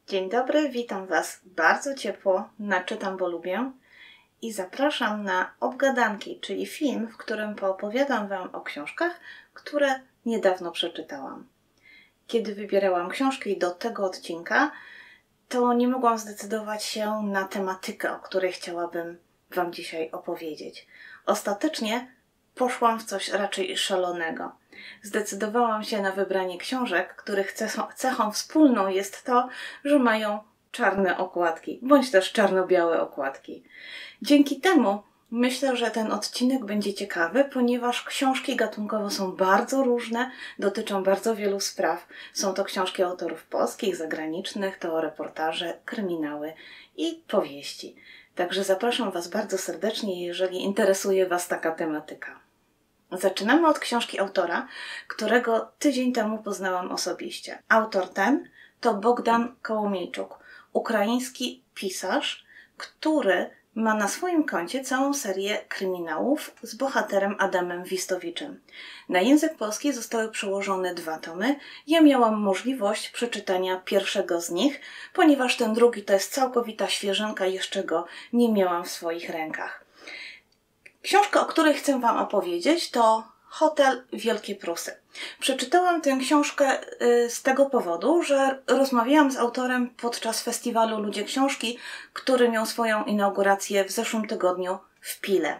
Dzień dobry, witam Was bardzo ciepło na Czytam, bo lubię i zapraszam na Obgadanki, czyli film, w którym poopowiadam Wam o książkach, które niedawno przeczytałam. Kiedy wybierałam książki do tego odcinka, to nie mogłam zdecydować się na tematykę, o której chciałabym Wam dzisiaj opowiedzieć. Ostatecznie poszłam w coś raczej szalonego. Zdecydowałam się na wybranie książek, których cechą wspólną jest to, że mają czarne okładki, bądź też czarno-białe okładki. Dzięki temu myślę, że ten odcinek będzie ciekawy, ponieważ książki gatunkowo są bardzo różne, dotyczą bardzo wielu spraw. Są to książki autorów polskich, zagranicznych, to reportaże, kryminały i powieści. Także zapraszam Was bardzo serdecznie, jeżeli interesuje Was taka tematyka. Zaczynamy od książki autora, którego tydzień temu poznałam osobiście. Autor ten to Bogdan Kołomiejczuk, ukraiński pisarz, który ma na swoim koncie całą serię kryminałów z bohaterem Adamem Wistowiczem. Na język polski zostały przełożone 2 tomy. Ja miałam możliwość przeczytania pierwszego z nich, ponieważ ten drugi to jest całkowita świeżynka, jeszcze go nie miałam w swoich rękach. Książka, o której chcę Wam opowiedzieć, to Hotel Wielkie Prusy. Przeczytałam tę książkę z tego powodu, że rozmawiałam z autorem podczas festiwalu Ludzie Książki, który miał swoją inaugurację w zeszłym tygodniu w Pile.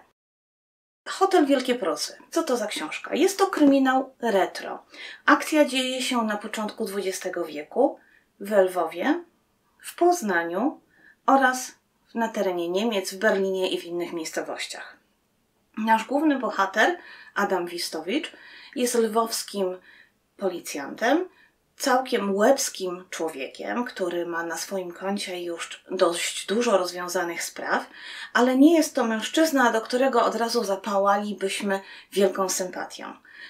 Hotel Wielkie Prusy. Co to za książka? Jest to kryminał retro. Akcja dzieje się na początku XX wieku w Lwowie, w Poznaniu oraz na terenie Niemiec, w Berlinie i w innych miejscowościach. Nasz główny bohater, Adam Wistowicz, jest lwowskim policjantem, całkiem łebskim człowiekiem, który ma na swoim koncie już dość dużo rozwiązanych spraw, ale nie jest to mężczyzna, do którego od razu zapałalibyśmy wielką sympatią.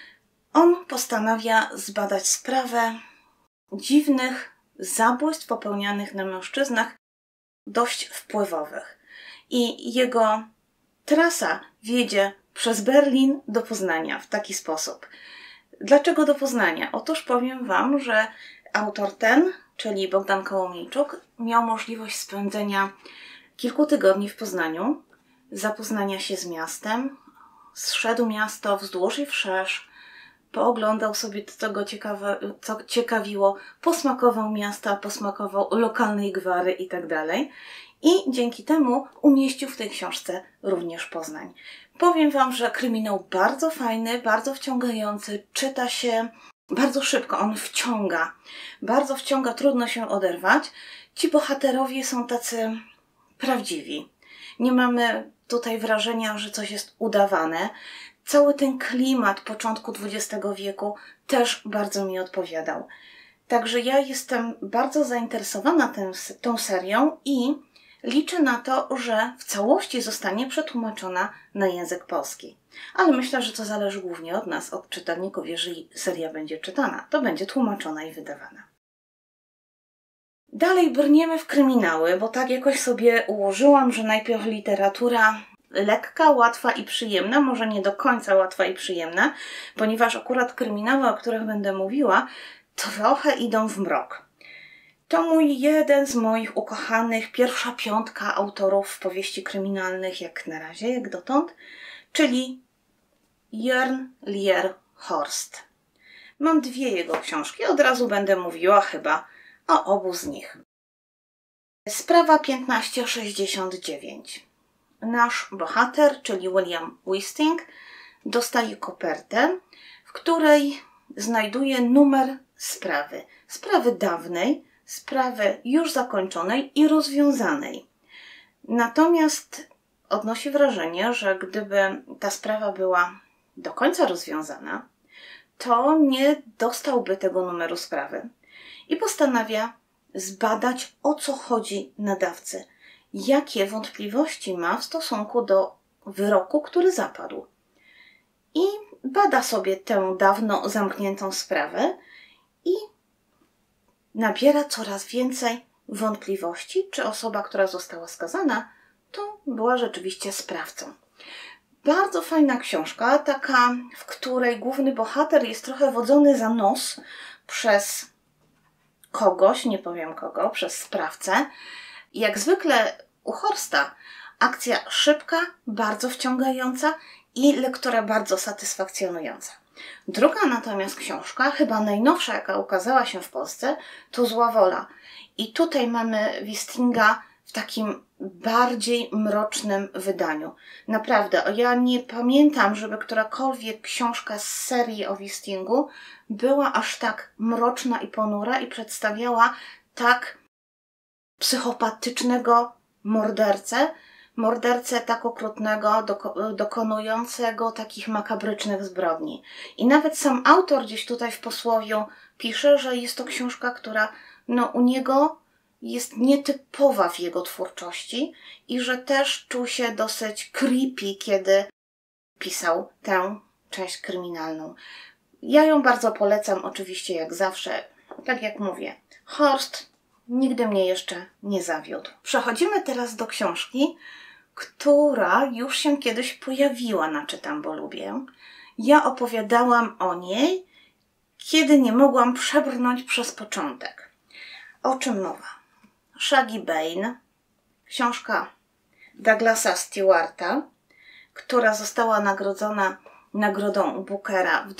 On postanawia zbadać sprawę dziwnych zabójstw popełnianych na mężczyznach dość wpływowych. I jego trasa wiedzie przez Berlin do Poznania w taki sposób. Dlaczego do Poznania? Otóż powiem Wam, że autor ten, czyli Bogdan Kołomiejczuk, miał możliwość spędzenia kilku tygodni w Poznaniu, zapoznania się z miastem, zszedł miasto wzdłuż i wszerz, pooglądał sobie to, co ciekawiło, posmakował miasta, posmakował lokalnej gwary itd. I dzięki temu umieścił w tej książce również Poznań. Powiem Wam, że kryminał bardzo fajny, bardzo wciągający, czyta się bardzo szybko, on wciąga. Bardzo wciąga, trudno się oderwać. Ci bohaterowie są tacy prawdziwi. Nie mamy tutaj wrażenia, że coś jest udawane. Cały ten klimat początku XX wieku też bardzo mi odpowiadał. Także ja jestem bardzo zainteresowana tą serią i liczę na to, że w całości zostanie przetłumaczona na język polski. Ale myślę, że to zależy głównie od nas, od czytelników. Jeżeli seria będzie czytana, to będzie tłumaczona i wydawana. Dalej brniemy w kryminały, bo tak jakoś sobie ułożyłam, że najpierw literatura lekka, łatwa i przyjemna, może nie do końca łatwa i przyjemna, ponieważ akurat kryminały, o których będę mówiła, trochę idą w mrok. To jeden z moich ukochanych, pierwsza 5 autorów powieści kryminalnych, jak na razie, jak dotąd, czyli Jörn Lier Horst. Mam 2 jego książki, od razu będę mówiła chyba o obu z nich. Sprawa 1569. Nasz bohater, czyli William Wisting, dostaje kopertę, w której znajduje numer sprawy. Sprawy dawnej, sprawy już zakończonej i rozwiązanej. Natomiast odnosi wrażenie, że gdyby ta sprawa była do końca rozwiązana, to nie dostałby tego numeru sprawy i postanawia zbadać, o co chodzi nadawcy, jakie wątpliwości ma w stosunku do wyroku, który zapadł. I bada sobie tę dawno zamkniętą sprawę i nabiera coraz więcej wątpliwości, czy osoba, która została skazana, to była rzeczywiście sprawcą. Bardzo fajna książka, taka, w której główny bohater jest trochę wodzony za nos przez kogoś, nie powiem kogo, przez sprawcę. Jak zwykle u Horsta akcja szybka, bardzo wciągająca i lektura bardzo satysfakcjonująca. Druga natomiast książka, chyba najnowsza, jaka ukazała się w Polsce, to Zła wola. I tutaj mamy Wistinga w takim bardziej mrocznym wydaniu. Naprawdę, ja nie pamiętam, żeby którakolwiek książka z serii o Wistingu była aż tak mroczna i ponura i przedstawiała tak psychopatycznego mordercę tak okrutnego, dokonującego takich makabrycznych zbrodni. I nawet sam autor gdzieś tutaj w posłowiu pisze, że jest to książka, która u niego jest nietypowa w jego twórczości i że też czuł się dosyć creepy, kiedy pisał tę część kryminalną. Ja ją bardzo polecam, oczywiście jak zawsze. Tak jak mówię, Horst nigdy mnie jeszcze nie zawiódł. Przechodzimy teraz do książki, która już się kiedyś pojawiła na Czytam, bo lubię. Ja opowiadałam o niej, kiedy nie mogłam przebrnąć przez początek. O czym mowa? Shaggy Bane, książka Douglasa Stewarta, która została nagrodzona nagrodą Bookera w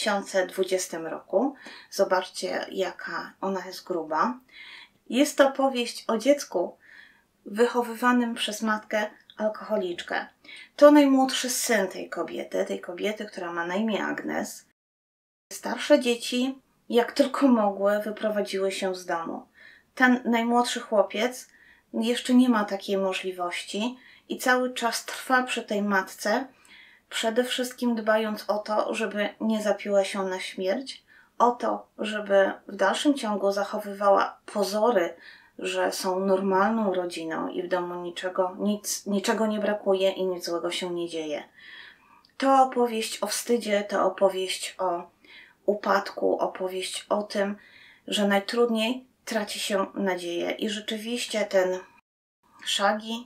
2020 roku. Zobaczcie, jaka ona jest gruba. Jest to powieść o dziecku wychowywanym przez matkę alkoholiczkę. To najmłodszy syn tej kobiety, która ma na imię Agnes. Starsze dzieci, jak tylko mogły, wyprowadziły się z domu. Ten najmłodszy chłopiec jeszcze nie ma takiej możliwości i cały czas trwa przy tej matce, przede wszystkim dbając o to, żeby nie zapiła się na śmierć, o to, żeby w dalszym ciągu zachowywała pozory, że są normalną rodziną i w domu niczego nie brakuje i nic złego się nie dzieje. To opowieść o wstydzie, to opowieść o upadku, opowieść o tym, że najtrudniej traci się nadzieję. I rzeczywiście ten Shaggy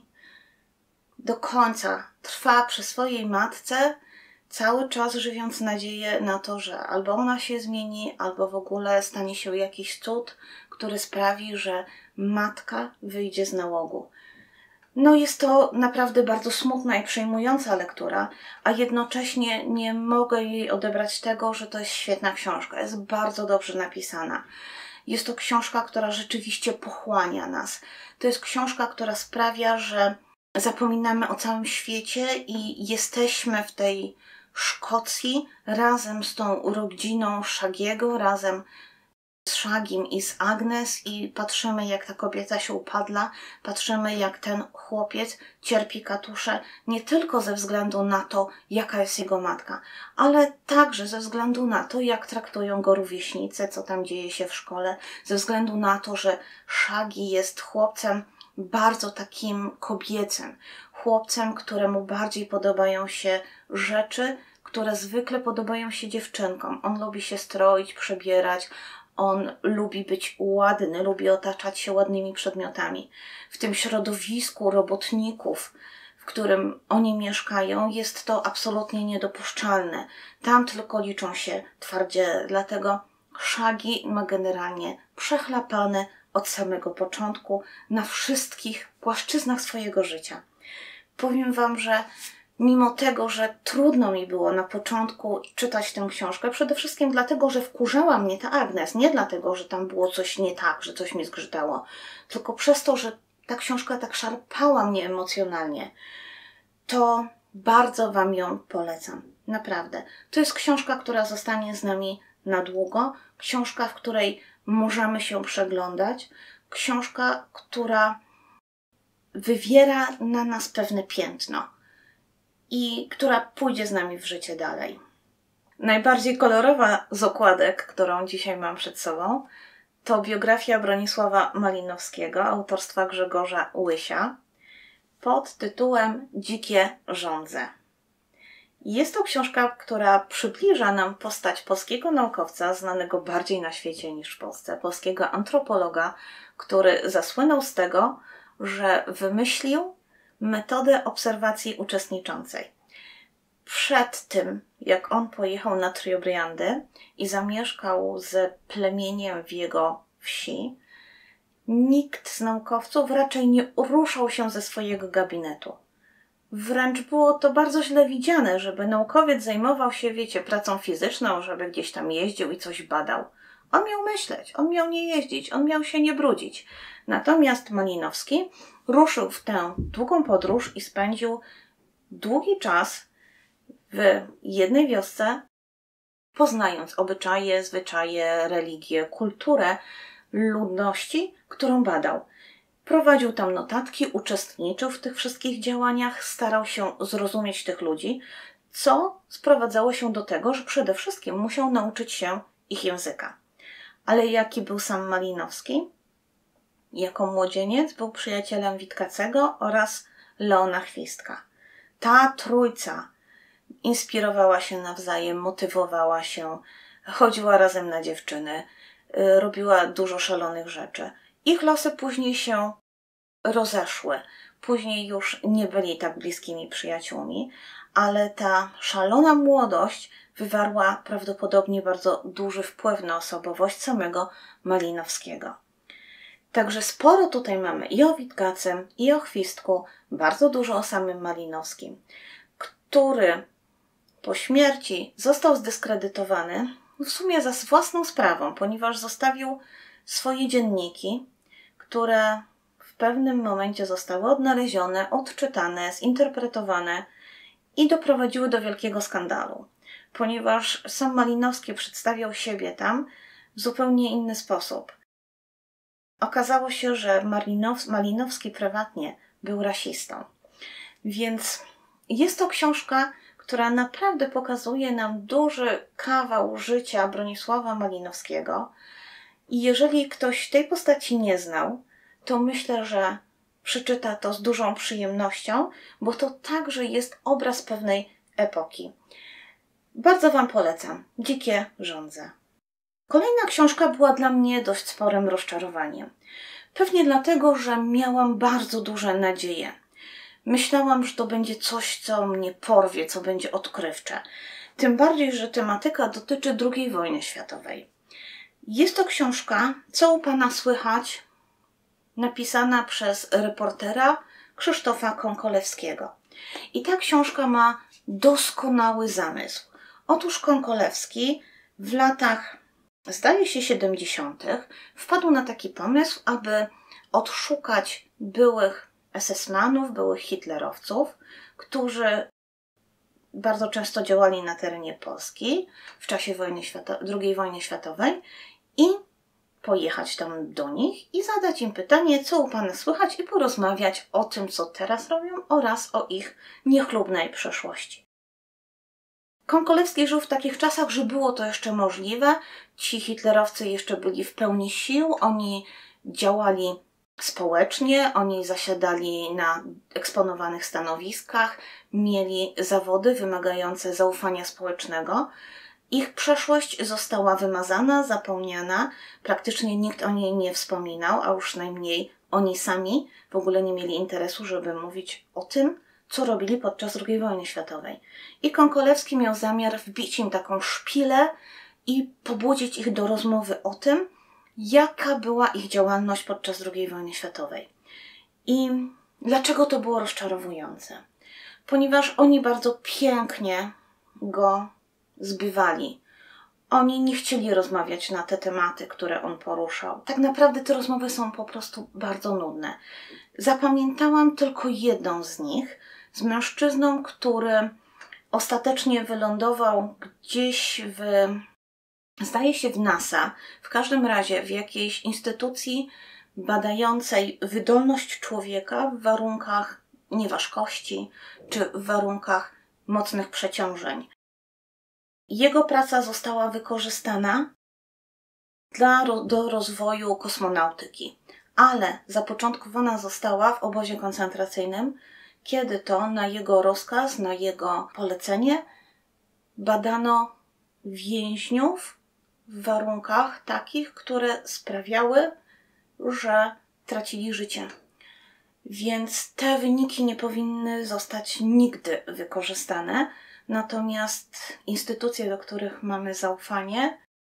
do końca trwa przy swojej matce, cały czas żywiąc nadzieję na to, że albo ona się zmieni, albo w ogóle stanie się jakiś cud, który sprawi, że matka wyjdzie z nałogu. Jest to naprawdę bardzo smutna i przejmująca lektura, a jednocześnie nie mogę jej odebrać tego, że to jest świetna książka. Jest bardzo dobrze napisana. Jest to książka, która rzeczywiście pochłania nas. To jest książka, która sprawia, że zapominamy o całym świecie i jesteśmy w tej Szkocji razem z tą rodziną Shaggy'ego, razem z Shaggym i z Agnes i patrzymy, jak ta kobieta się upadla, patrzymy, jak ten chłopiec cierpi katusze nie tylko ze względu na to, jaka jest jego matka, ale także ze względu na to, jak traktują go rówieśnicy, co tam dzieje się w szkole, ze względu na to, że Shaggy jest chłopcem bardzo takim kobiecym, chłopcem, któremu bardziej podobają się rzeczy, które zwykle podobają się dziewczynkom. On lubi się stroić, przebierać, on lubi być ładny, lubi otaczać się ładnymi przedmiotami. W tym środowisku robotników, w którym oni mieszkają, jest to absolutnie niedopuszczalne. Tam tylko liczą się twardziele, dlatego Shaggy ma generalnie przechlapane od samego początku na wszystkich płaszczyznach swojego życia. Powiem Wam, że mimo tego, że trudno mi było na początku czytać tę książkę, przede wszystkim dlatego, że wkurzała mnie ta Agnes, nie dlatego, że tam było coś nie tak, że coś mi zgrzytało, tylko przez to, że ta książka tak szarpała mnie emocjonalnie, to bardzo Wam ją polecam. Naprawdę. To jest książka, która zostanie z nami na długo, książka, w której możemy się przeglądać, książka, która wywiera na nas pewne piętno i która pójdzie z nami w życie dalej. Najbardziej kolorowa z okładek, którą dzisiaj mam przed sobą, to biografia Bronisława Malinowskiego, autorstwa Grzegorza Łysia, pod tytułem Dzikie żądze. Jest to książka, która przybliża nam postać polskiego naukowca, znanego bardziej na świecie niż w Polsce, polskiego antropologa, który zasłynął z tego, że wymyślił metodę obserwacji uczestniczącej. Przed tym, jak on pojechał na Trio Briandy i zamieszkał z plemieniem w jego wsi nikt z naukowców raczej nie ruszał się ze swojego gabinetu. Wręcz było to bardzo źle widziane, żeby naukowiec zajmował się, wiecie, pracą fizyczną, żeby gdzieś tam jeździł i coś badał. On miał myśleć, on miał nie jeździć, on miał się nie brudzić. Natomiast Malinowski ruszył w tę długą podróż i spędził długi czas w jednej wiosce, poznając obyczaje, zwyczaje, religię, kulturę ludności, którą badał. Prowadził tam notatki, uczestniczył w tych wszystkich działaniach, starał się zrozumieć tych ludzi, co sprowadzało się do tego, że przede wszystkim musiał nauczyć się ich języka. Ale jaki był sam Malinowski? Jako młodzieniec był przyjacielem Witkacego oraz Leona Chwistka. Ta trójca inspirowała się nawzajem, motywowała się, chodziła razem na dziewczyny, robiła dużo szalonych rzeczy. Ich losy później się rozeszły. Później już nie byli tak bliskimi przyjaciółmi, ale ta szalona młodość wywarła prawdopodobnie bardzo duży wpływ na osobowość samego Malinowskiego. Także sporo tutaj mamy i o Witkacym, i o Chwistku, bardzo dużo o samym Malinowskim, który po śmierci został zdyskredytowany w sumie za własną sprawą, ponieważ zostawił swoje dzienniki, które w pewnym momencie zostały odnalezione, odczytane, zinterpretowane i doprowadziły do wielkiego skandalu, ponieważ sam Malinowski przedstawiał siebie tam w zupełnie inny sposób. Okazało się, że Malinowski prywatnie był rasistą. Więc jest to książka, która naprawdę pokazuje nam duży kawał życia Bronisława Malinowskiego. I jeżeli ktoś tej postaci nie znał, to myślę, że przeczyta to z dużą przyjemnością, bo to także jest obraz pewnej epoki. Bardzo Wam polecam. Dzikie żądze. Kolejna książka była dla mnie dość sporym rozczarowaniem. Pewnie dlatego, że miałam bardzo duże nadzieje. Myślałam, że to będzie coś, co mnie porwie, co będzie odkrywcze. Tym bardziej, że tematyka dotyczy II wojny światowej. Jest to książka Co u Pana słychać? Napisana przez reportera Krzysztofa Konkolewskiego. I ta książka ma doskonały zamysł. Otóż Konkolewski w latach, zdaje się, 70. wpadł na taki pomysł, aby odszukać byłych SS-manów, byłych hitlerowców, którzy bardzo często działali na terenie Polski w czasie II wojny światowej i pojechać tam do nich i zadać im pytanie, co u Pana słychać i porozmawiać o tym, co teraz robią oraz o ich niechlubnej przeszłości. Konkolewski żył w takich czasach, że było to jeszcze możliwe. Ci hitlerowcy jeszcze byli w pełni sił, oni działali społecznie, oni zasiadali na eksponowanych stanowiskach, mieli zawody wymagające zaufania społecznego. Ich przeszłość została wymazana, zapomniana, praktycznie nikt o niej nie wspominał, a już najmniej oni sami w ogóle nie mieli interesu, żeby mówić o tym, co robili podczas II wojny światowej. I Konkolewski miał zamiar wbić im taką szpilę i pobudzić ich do rozmowy o tym, jaka była ich działalność podczas II wojny światowej. I dlaczego to było rozczarowujące? Ponieważ oni bardzo pięknie go zbywali. Oni nie chcieli rozmawiać na te tematy, które on poruszał. Tak naprawdę te rozmowy są po prostu bardzo nudne. Zapamiętałam tylko jedną z nich, z mężczyzną, który ostatecznie wylądował gdzieś zdaje się w NASA, w każdym razie w jakiejś instytucji badającej wydolność człowieka w warunkach nieważkości czy w warunkach mocnych przeciążeń. Jego praca została wykorzystana do rozwoju kosmonautyki, ale zapoczątkowana została w obozie koncentracyjnym, kiedy to na jego rozkaz, na jego polecenie badano więźniów w warunkach takich, które sprawiały, że tracili życie. Więc te wyniki nie powinny zostać nigdy wykorzystane, natomiast instytucje, do których mamy zaufanie,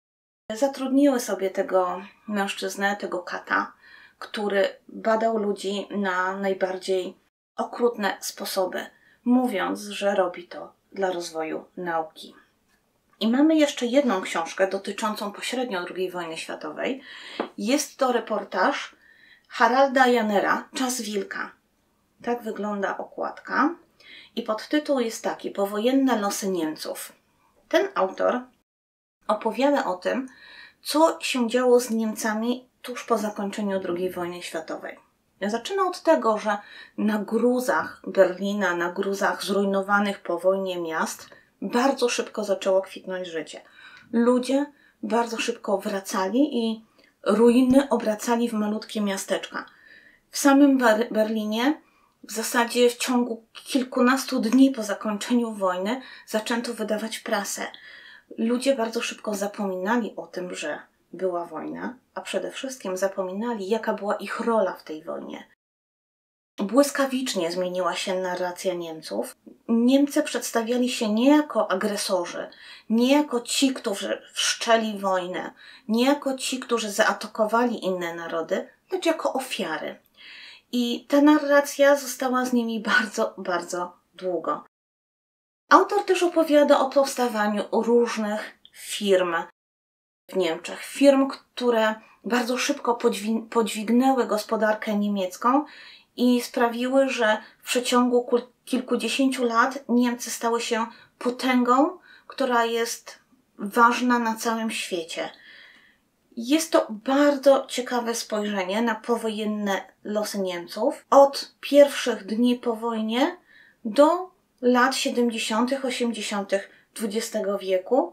zatrudniły sobie tego mężczyznę, tego kata, który badał ludzi na najbardziej okrutne sposoby, mówiąc, że robi to dla rozwoju nauki. I mamy jeszcze jedną książkę dotyczącą pośrednio II wojny światowej. Jest to reportaż Haralda Janera, Czas wilka. Tak wygląda okładka. I podtytuł jest taki: Powojenne losy Niemców. Ten autor opowiada o tym, co się działo z Niemcami tuż po zakończeniu II wojny światowej. Zaczyna od tego, że na gruzach Berlina, na gruzach zrujnowanych po wojnie miast bardzo szybko zaczęło kwitnąć życie. Ludzie bardzo szybko wracali i ruiny obracali w malutkie miasteczka. W samym Berlinie w zasadzie w ciągu kilkunastu dni po zakończeniu wojny zaczęto wydawać prasę. Ludzie bardzo szybko zapominali o tym, że była wojna, a przede wszystkim zapominali, jaka była ich rola w tej wojnie. Błyskawicznie zmieniła się narracja Niemców. Niemcy przedstawiali się nie jako agresorzy, nie jako ci, którzy wszczęli wojnę, nie jako ci, którzy zaatakowali inne narody, lecz jako ofiary. I ta narracja została z nimi bardzo, bardzo długo. Autor też opowiada o powstawaniu różnych firm w Niemczech. Firm, które bardzo szybko podźwignęły gospodarkę niemiecką i sprawiły, że w przeciągu kilkudziesięciu lat Niemcy stały się potęgą, która jest ważna na całym świecie. Jest to bardzo ciekawe spojrzenie na powojenne losy Niemców. Od pierwszych dni po wojnie do lat 70., 80. XX wieku.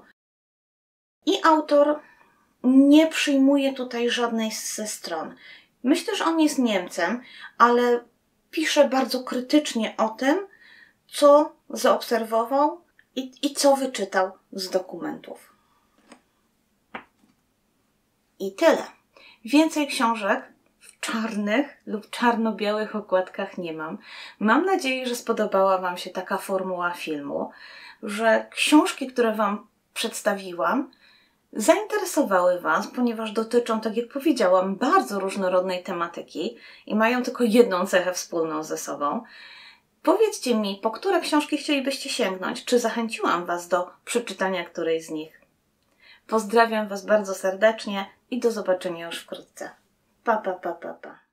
I autor nie przyjmuje tutaj żadnej ze stron. Myślę, że on jest Niemcem, ale pisze bardzo krytycznie o tym, co zaobserwował i co wyczytał z dokumentów. I tyle. Więcej książek w czarnych lub czarno-białych okładkach nie mam. Mam nadzieję, że spodobała Wam się taka formuła filmu, że książki, które Wam przedstawiłam, zainteresowały Was, ponieważ dotyczą, tak jak powiedziałam, bardzo różnorodnej tematyki i mają tylko jedną cechę wspólną ze sobą. Powiedzcie mi, po które książki chcielibyście sięgnąć? Czy zachęciłam Was do przeczytania którejś z nich? Pozdrawiam Was bardzo serdecznie i do zobaczenia już wkrótce. Pa, pa, pa, pa, pa.